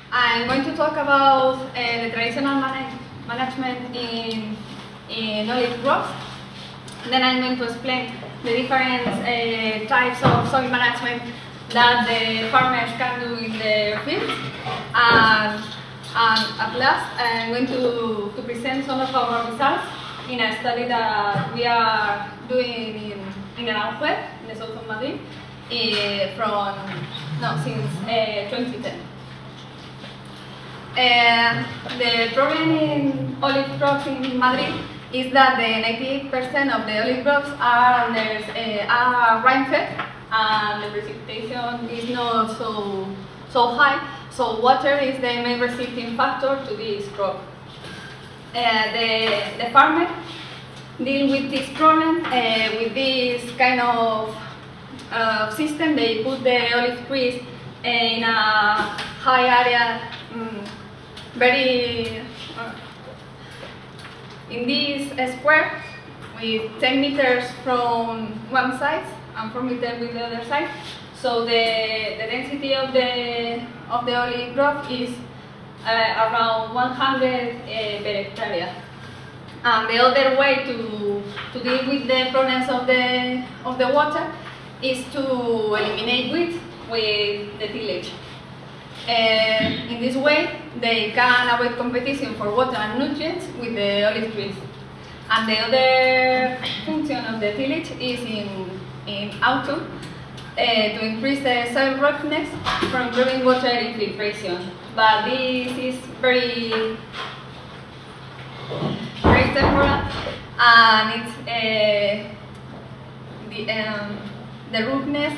I'm going to talk about the traditional management in olive crops. Then I'm going to explain the different types of soil management that the farmers can do in their fields. And at last, I'm going to present some of our results in a study that we are doing in Aranjuez, in the south of Madrid, since 2010. The problem in olive crops in Madrid is that the 98% of the olive crops are rain-fed, and the precipitation is not so high. So water is the main restricting factor to this crop. The farmer deal with this problem with this kind of system. They put the olive trees in a high area, in this square with 10 meters from one side and 4 meters with the other side. So the density of the olive crop is around 100 per hectare. And the other way to deal with the problems of the water is to eliminate weeds with the tillage. In this way, they can avoid competition for water and nutrients with the olive trees. And the other function of the tillage is in autumn to increase the soil roughness from growing water infiltration. But this is very temporal, and it's the roughness.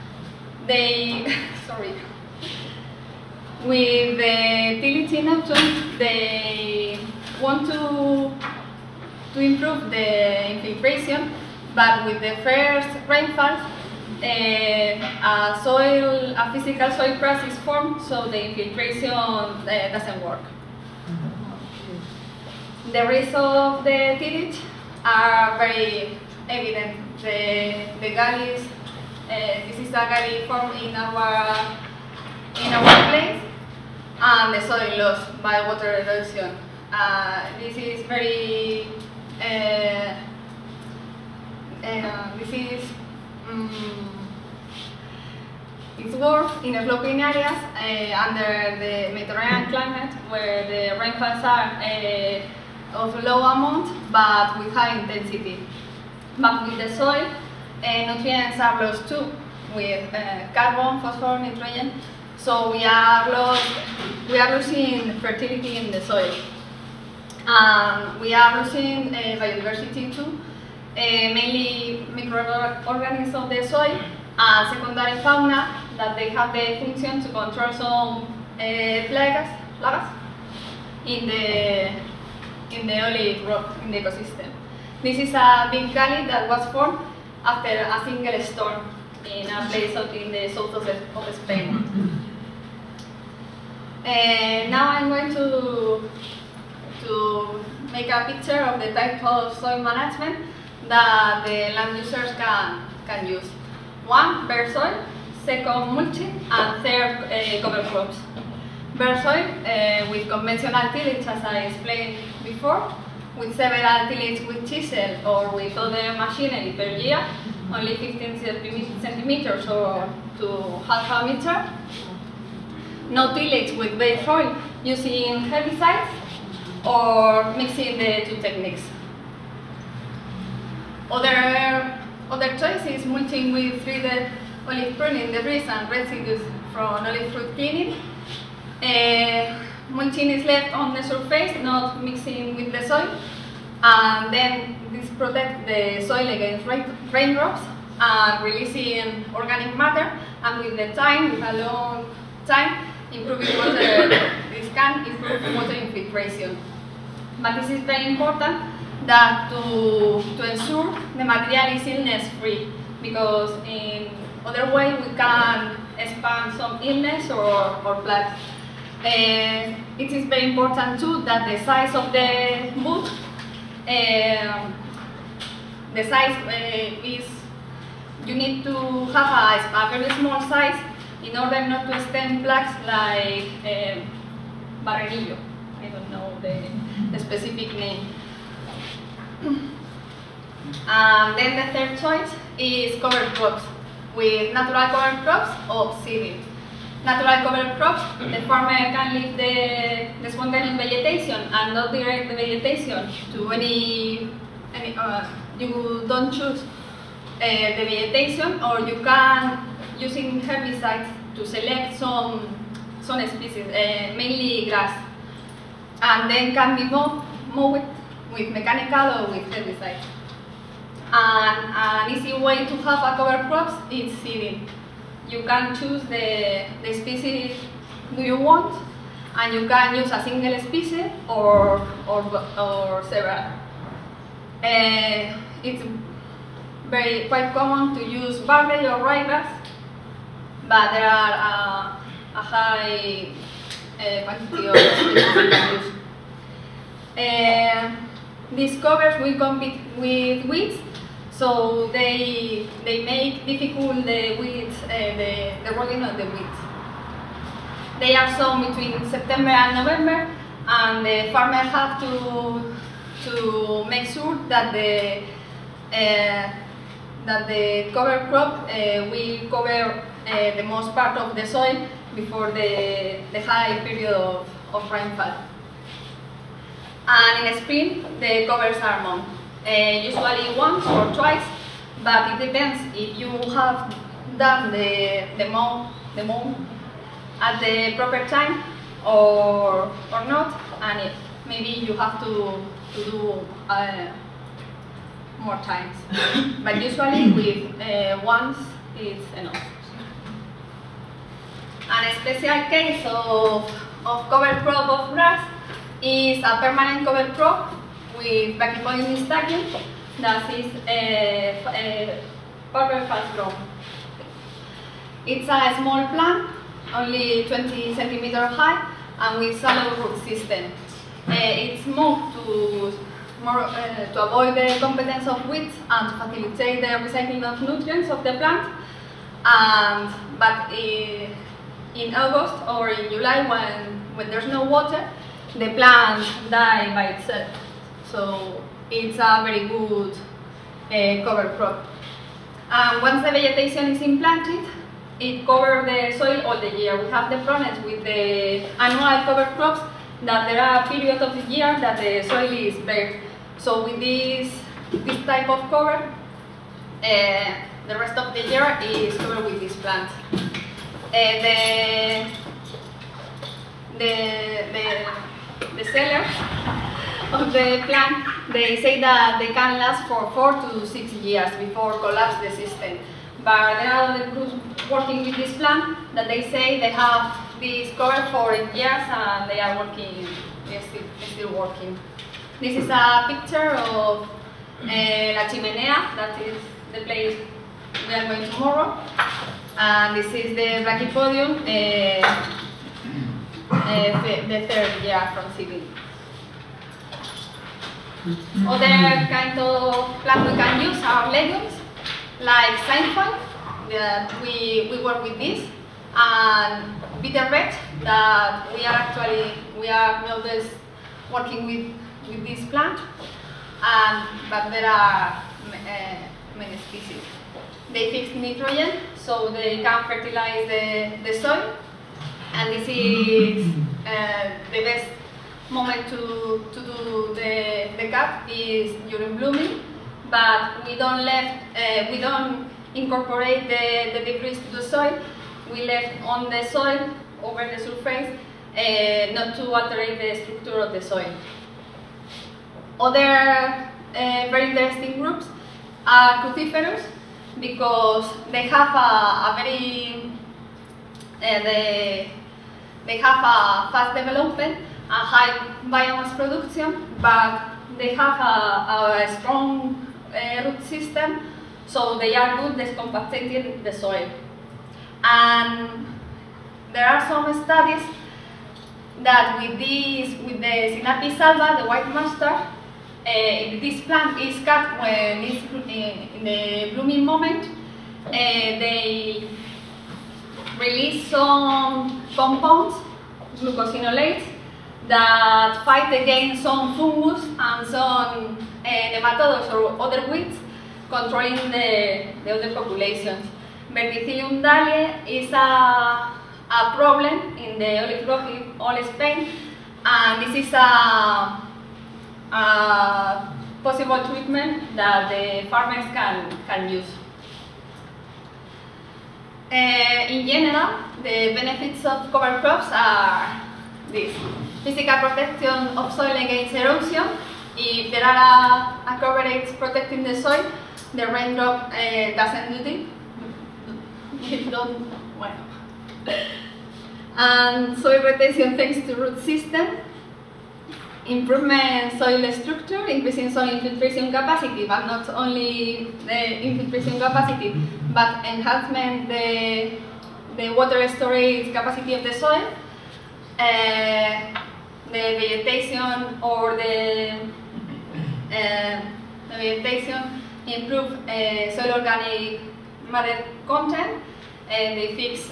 With the tillage in autumn, they want to improve the infiltration, but with the first rainfalls, a physical soil crust is formed, so the infiltration doesn't work. The risks of the tillage are very evident. The gullies, this is a gully formed in our place, and the soil loss by water erosion. This is very it's worse in sloping areas under the Mediterranean climate, where the rainfalls are of low amount but with high intensity. But with the soil, nutrients are lost too, with carbon, phosphorus, nitrogen. So we are losing fertility in the soil. We are losing biodiversity too, mainly microorganisms of the soil and secondary fauna, that they have the function to control some plagas in the olive crop, in the ecosystem. This is a big gully that was formed after a single storm in a place out in the south of Spain. Now I'm going to make a picture of the type of soil management that the land users can use. One, bare soil, second, mulching, and third, cover crops. Bare soil with conventional tillage, as I explained before, with several tillage with chisel or with other machinery per year, only 15 centimeters or to half a meter. No tillage with bare soil, using herbicides or mixing the two techniques. Other choice is mulching with treated olive pruning debris and residues from olive fruit cleaning. Mulching is left on the surface, not mixing with the soil, and then this protects the soil against raindrops and releasing organic matter, and with the time, with a long time, improving water. This can improve water infiltration. But this is very important that to ensure the material is illness-free, because in other way we can expand some illness or plagues. It is very important too that the size of the boot, the size is, you need to have a very small size in order not to stem plagues like barrenillo. I don't know the specific name. And then the third choice is cover crops, with natural cover crops or seeding. Natural cover crops, the farmer can leave the spontaneous vegetation and not direct the vegetation to any you don't choose the vegetation, or you can using herbicides to select some species, mainly grass, and then can be mowed with mechanical or with herbicides. And an easy way to have a cover crops is seeding. You can choose the species you want, and you can use a single species or several. It's quite common to use barley or ryegrass, but there are a high quantity of species you can use. These covers will compete with weeds, so they make difficult the weeds, the rolling of the weeds. They are sown between September and November, and the farmers have to make sure that the cover crop will cover the most part of the soil before the high period of rainfall. And in spring, the covers are mown, usually once or twice, but it depends if you have done the mow at the proper time or not, and maybe you have to do more times. But usually with once it's enough. And a special case of cover crop of grass is a permanent cover crop with Brachypodium instaglium that is very fast grown. It's a small plant, only 20 centimeters high, and with shallow root system. It's moved to avoid the competence of weeds and to facilitate the recycling of nutrients of the plant. But in August or in July, when there's no water, the plant dies by itself. So it's a very good cover crop. And once the vegetation is implanted, it covers the soil all the year. We have the problem with the annual cover crops that there are periods of the year that the soil is bare. So with this type of cover, the rest of the year is covered with this plant. The sellers of the plant, they say that they can last for 4 to 6 years before collapse the system. But there are other groups working with this plant that they say they have this cover for 8 years and they are working, they're still working. This is a picture of La Chimenea, that is the place we are going tomorrow. And this is the Brachypodium, the third year from seeding. Other kind of plant we can use are legumes, like sainfoin, that we work with this, and bitter red, that we are nowadays working with this plant, but there are many species. They fix nitrogen, so they can fertilize the soil, and this is the best moment to do the cut is during blooming, but we don't incorporate the debris to the soil. We left on the soil over the surface, not to alter the structure of the soil. Other very interesting groups are cruciferous, because they have a very they have a fast development, a high biomass production, but they have a strong root system, so they are good discompacting the soil. And there are some studies that with the Sinapis alba, the white mustard, if this plant is cut when it's in the blooming moment, they release some compounds, glucosinolates, that fight against some fungus and some nematodes or other weeds, controlling the other populations. Verticillium dahliae is a problem in the olive grove in all Spain, and this is a possible treatment that the farmers can use. In general, the benefits of cover crops are this: physical protection of soil against erosion. If there are a coverage protecting the soil, the raindrop doesn't do it. And soil retention thanks to root system. Improvement soil structure, increasing soil infiltration capacity, but not only the infiltration capacity, but enhancement the water storage capacity of the soil. The vegetation or the vegetation improve soil organic matter content, and they fix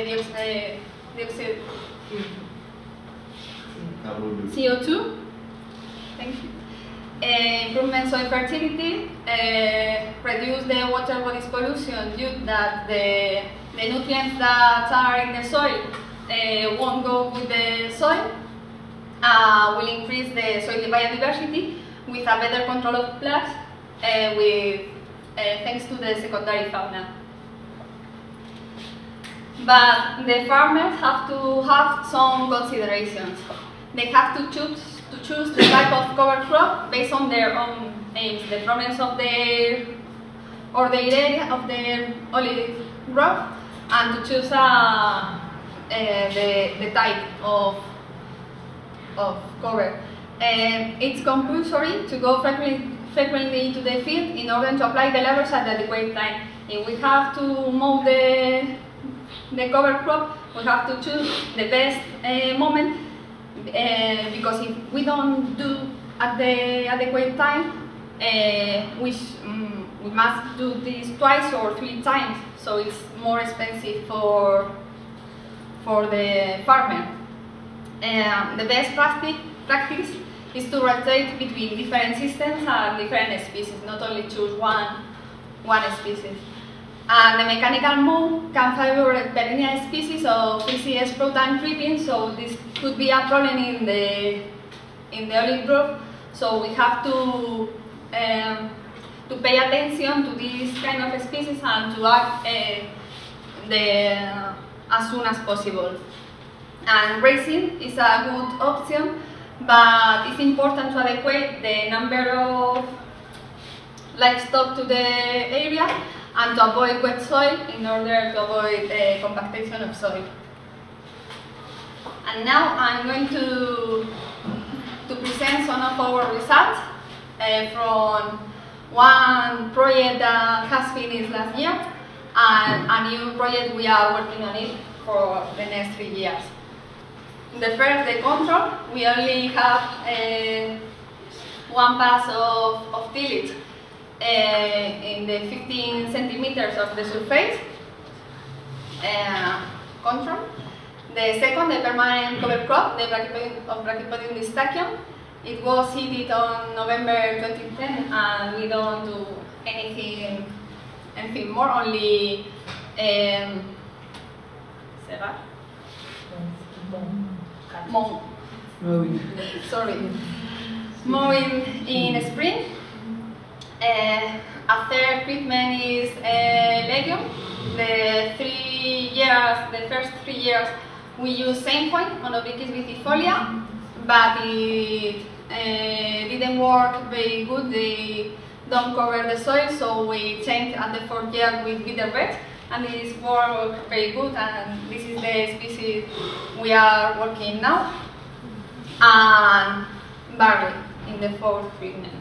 CO2. Thank you. Improvement soil fertility, reduce the water bodies pollution due that the nutrients that are in the soil won't go with the soil, will increase the soil biodiversity with a better control of plagues, thanks to the secondary fauna. But the farmers have to have some considerations. They have to choose the type of cover crop based on their own aims, the problems of their area of their olive grove, and to choose the type of cover. It's compulsory to go frequently to the field in order to apply the levels at the adequate time. If we have to mow the cover crop, we have to choose the best moment, because if we don't do at the adequate time, we must do this twice or 3 times, so it's more expensive for the farmer. The best practice is to rotate between different systems and different species, not only choose one species. And the mechanical mow can favor perennial species of ECS protein creeping, so this could be a problem in the olive grove. So we have to pay attention to these kind of species and to act as soon as possible. And grazing is a good option, but it's important to adequate the number of livestock to the area and to avoid wet soil in order to avoid compactation of soil. And now I'm going to present some of our results from one project that has finished last year and a new project we are working on it for the next 3 years. The first, the control, we only have one pass of tillage in the 15 centimeters of the surface control. The second, the permanent cover crop, the Brachypodium distachyon. It was seeded on November 2010, and we don't do anything more, only mowing in spring. After treatment is legume. The first 3 years we use same point, Monobiquis vicifolia, but it didn't work very good. They don't cover the soil, so we changed at the 4th year with bitter birch, and this worked very good, and this is the species we are working now. And barley in the 4th treatment.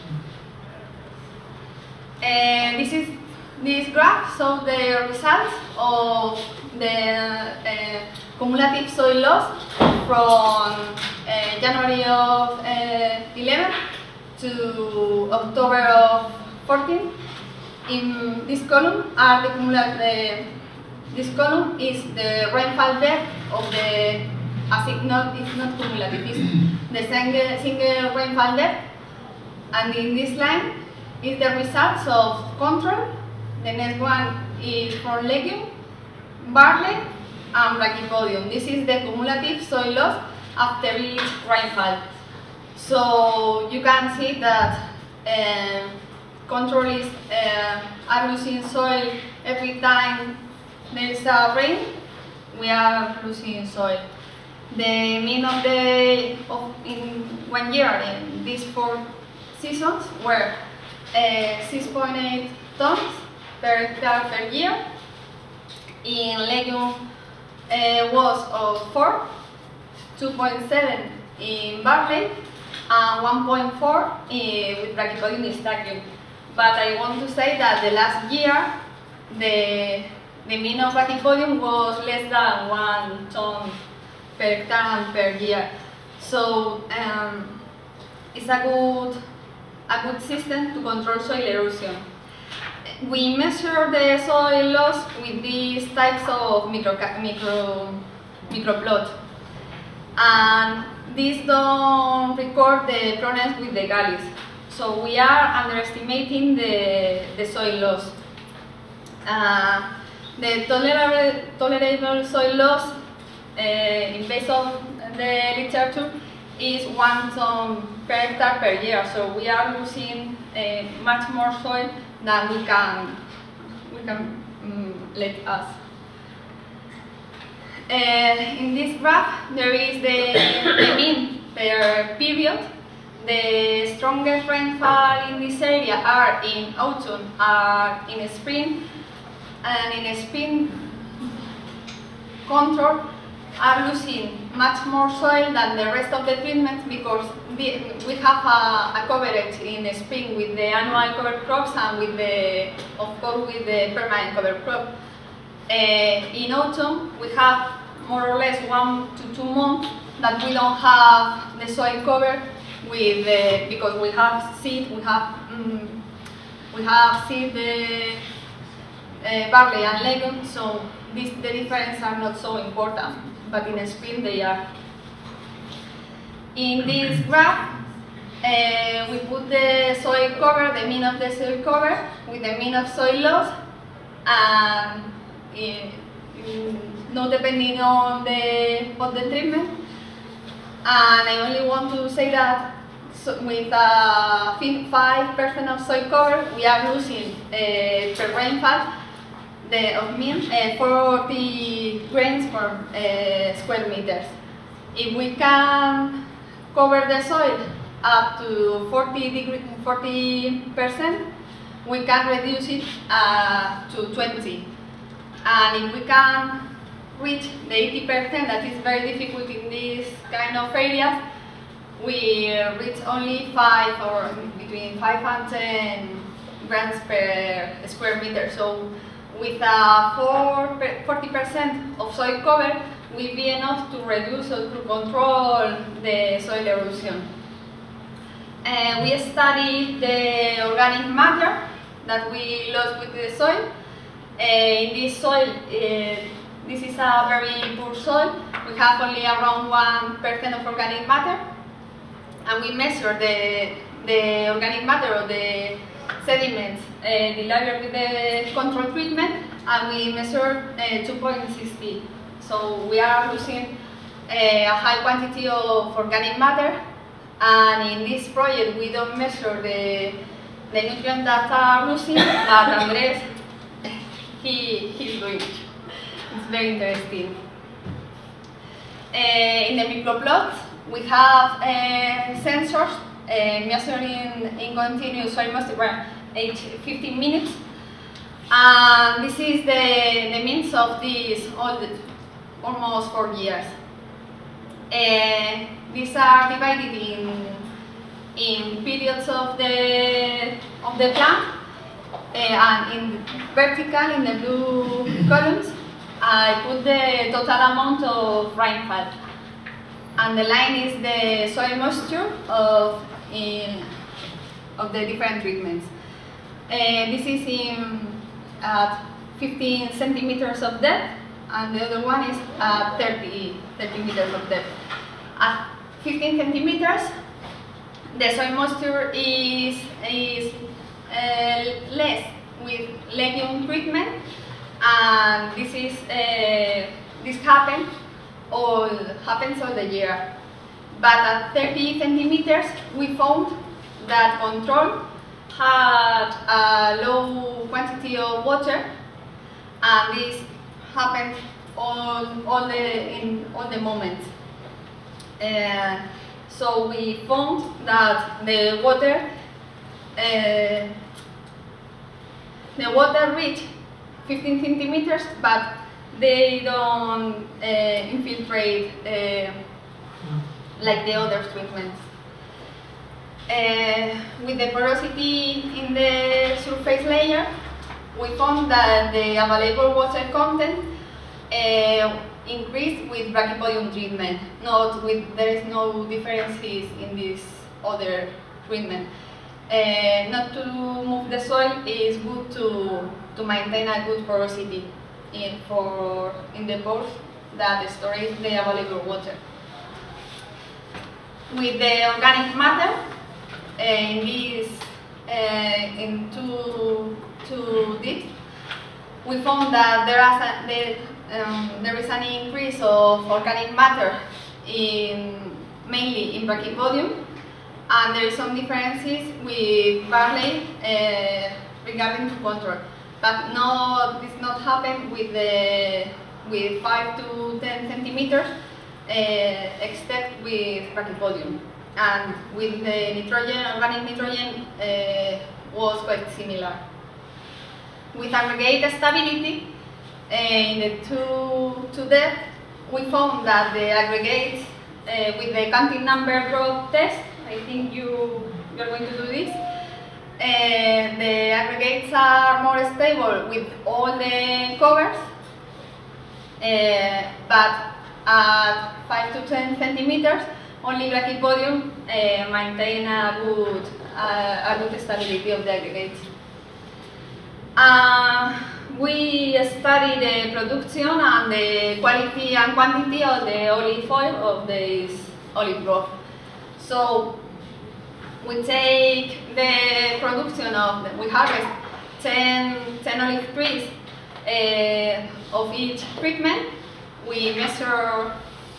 This graph shows the results of the cumulative soil loss from January of 11 to October of 14. In this column are the cumulative. This column is the rainfall depth of the as it's not cumulative, it's the single rainfall depth, and in this line is the results of control. The next one is for legume, barley, and brachypodium. This is the cumulative soil loss after each rainfall. So you can see that control are losing soil every time there is a rain. We are losing soil. The mean in 1 year in these 4 seasons were 6.8 tons per hectare per year. In legume was of 4, 2.7 in barley, and 1.4 with brachypodium stachium. But I want to say that the last year the mean of brachypodium was less than 1 ton per hectare and per year. So it's a good system to control soil erosion. We measure the soil loss with these types of microplot, and these don't record the problems with the gullies. So we are underestimating the soil loss. The tolerable soil loss, based on the literature, is 1 ton per hectare per year. So we are losing much more soil than we can let us. In this graph, there is the mean per period. The strongest rainfall in this area are in autumn, are in spring, and in spring control are losing much more soil than the rest of the treatments, because we have a coverage in spring with the annual cover crops and with the, of course, with the permanent cover crop. In autumn we have more or less 1 to 2 months that we don't have the soil cover with because we have seed, we have seed, barley and legumes, so the difference are not so important, but in spring they are. In this graph, we put the soil cover, the mean of the soil cover, with the mean of soil loss, and not depending on the treatment. And I only want to say that with 5% of soil cover, we are losing per rainfall of mean 40 grains per square meters. If we can cover the soil up to 40%, we can reduce it to 20. And if we can reach the 80%, that is very difficult in this kind of areas, we reach only 5 or between 5 and 10 grams per square meter. So with 40% of soil cover, will be enough to reduce or to control the soil erosion. We studied the organic matter that we lost with the soil. In this soil, this is a very poor soil. We have only around 1% of organic matter, and we measure the organic matter of the sediments delivered with the control treatment, and we measure 2.60. So we are losing a high quantity of organic matter, and in this project we don't measure the nutrients that are losing, but Andres, he's doing it. It's very interesting. In the microplots, we have sensors measuring in continuous soil moisture each 15 minutes, and this is the means of this almost 4 years. These are divided in periods of the plant, and in vertical, in the blue columns, I put the total amount of rainfall, and the line is the soil moisture of the different treatments. This is at 15 centimeters of depth, and the other one is 30 meters of depth. At 15 centimeters, the soil moisture is less with legume treatment, and this happens all the year. But at 30 centimeters, we found that control had a low quantity of water, and this happened in all the moments. So we found that the water reached 15 centimeters, but they don't infiltrate like the other treatments. With the porosity in the surface layer, we found that the available water content increased with brachypodium treatment. There is no differences in this other treatment. Not to move the soil is good to maintain a good porosity in the pores that storage the available water. With the organic matter, in two deep, we found that there is an increase of organic matter mainly in brachypodium, and there is some differences with barley regarding to control, but this not happen with 5 to 10 centimeters, except with brachypodium, and with the organic nitrogen was quite similar. With aggregate stability in the two depth, we found that the aggregates with the counting number drop test, I think you're going to do this, the aggregates are more stable with all the covers, but at 5 to 10 centimeters, only brachypodium maintain a good stability of the aggregates. We study the production and the quality and quantity of the olive oil of this olive grove. So we take the production we harvest 10 olive trees of each treatment. We measure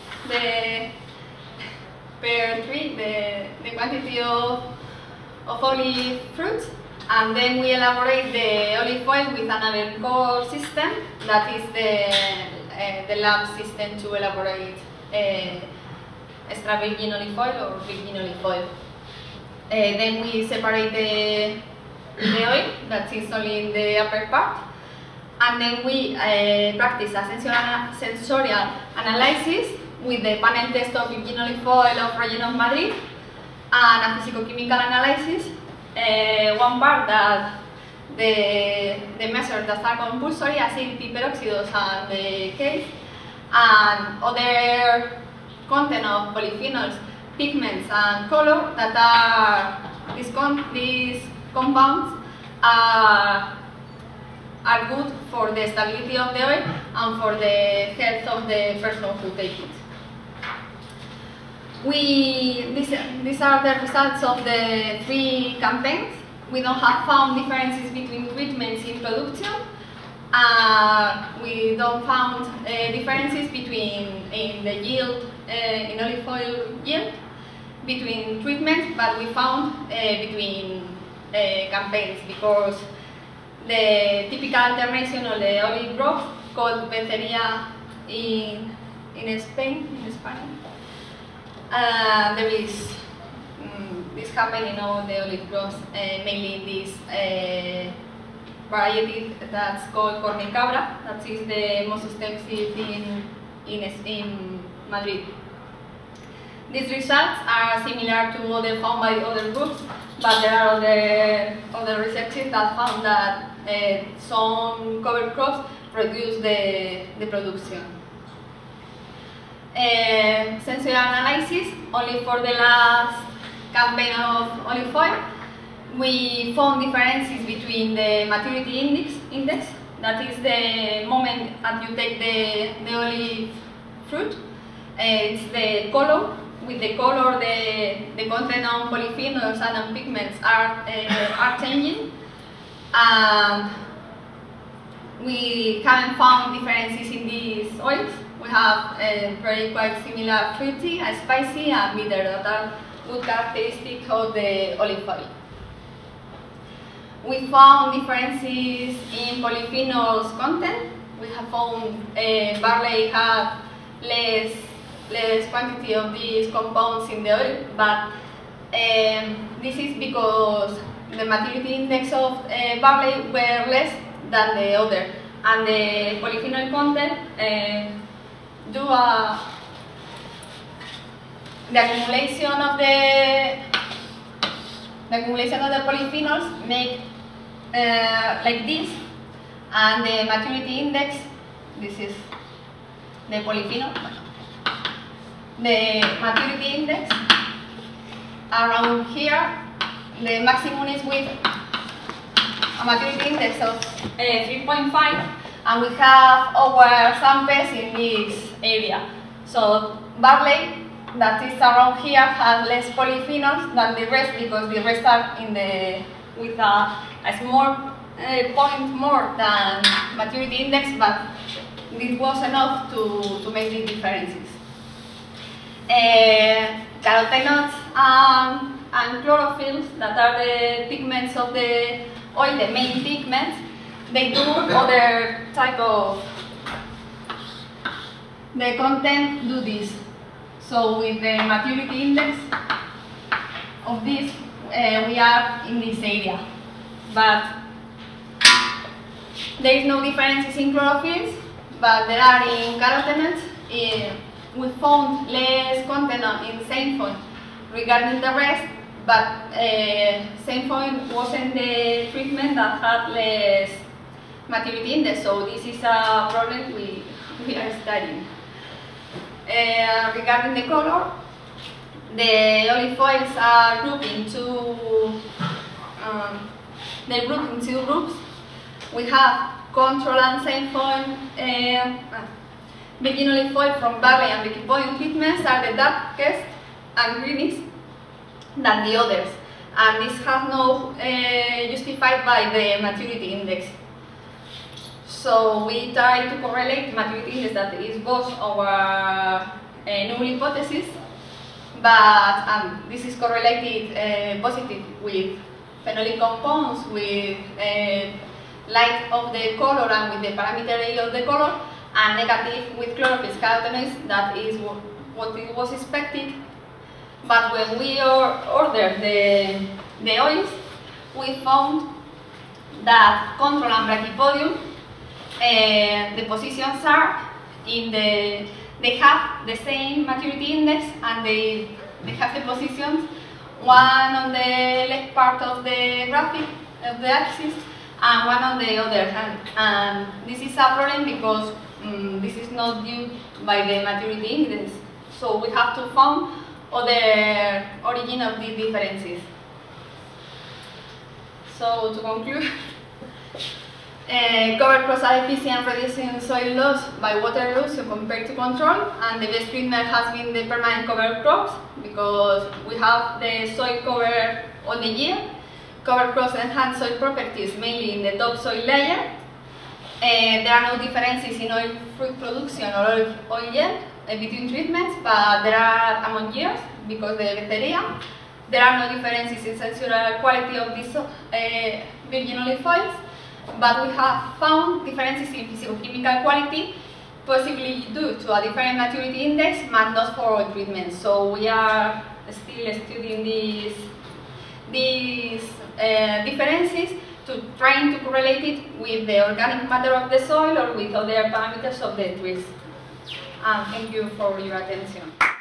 per tree the quantity of olive fruits, and then we elaborate the olive oil with an Avercore system, that is the lab system to elaborate extra virgin olive oil or virgin olive oil. Then we separate the oil that is only in the upper part, and then we practice a sensorial analysis with the panel test of virgin olive oil of region of Madrid, and a physicochemical analysis. One part that the measures that are compulsory, acidity, peroxidos, and the case, and other content of polyphenols, pigments, and color that are these compounds are good for the stability of the oil and for the health of the person who takes it. These are the results of the 3 campaigns. We don't have found differences between treatments in production. We don't found differences in the yield, in olive oil yield, between treatments, but we found between campaigns, because the typical alternation of the olive grove called becerria in Spain, there is this happening in all the olive groves, mainly this variety that's called cornicabra, that is the most extensive in Madrid. These results are similar to other found by other groups, but there are other researchers that found that some cover crops reduce the production. Sensorial analysis, only for the last campaign of olive oil, we found differences between the maturity index that is the moment that you take the olive fruit. It's the color. With the color, the content on polyphenols and on pigments are changing. And we haven't found differences in these oils. We have very quite similar fruity and spicy and bitter that are good characteristics of the olive oil. We found differences in polyphenols content. We have found barley had less quantity of these compounds in the oil, but this is because the maturity index of barley were less than the other, and the polyphenol content the accumulation of the polyphenols make like this, and the maturity index, this is the polyphenol. The maturity index around here, the maximum is with a maturity index of 3.5, and we have our samples in this area. So barley that is around here has less polyphenols than the rest, because the rest are with a small point more than maturity index, but this was enough to make the differences. Carotenoids and chlorophylls, that are the pigments of the oil, the main pigments, they do other type of, the content do this. So with the maturity index of this, we are in this area. But there is no differences in chlorophylls, but there are in carotenoids. We found less content in Sainfoin regarding the rest, but Sainfoin wasn't the treatment that had less maturity index, so this is a problem we are studying. Regarding the color, the olive oils are grouped into two groups. We have control and Sainfoin. Virgin olive oil from barley and Vicky treatments are the darkest and greenest than the others, and this has no justified by the maturity index. So we try to correlate maturity index, that is both our null hypothesis, but this is correlated positive with phenolic compounds, with light of the color and with the parameter A of the color, and negative with chlorophyll carotenoids, that is what it was expected. But when we ordered the oils, we found that control and brachypodium, the positions are in they have the same maturity index, and they have the positions, one on the left part of the graphic of the axis and one on the other hand. And this is a problem because this is not due by the maturity index, so we have to find other origin of these differences. So to conclude, cover crops are efficient reducing soil loss by water erosion compared to control, and the best treatment has been the permanent cover crops because we have the soil cover all the year. Cover crops enhance soil properties mainly in the topsoil layer. There are no differences in oil fruit production or olive oil yield between treatments, but there are among years because the bacteria. There are no differences in sensorial quality of these virgin olive oils, but we have found differences in physicochemical quality, possibly due to a different maturity index, but not for all treatments. So we are still studying these differences to trying to correlate it with the organic matter of the soil or with other parameters of the trees. Thank you for your attention.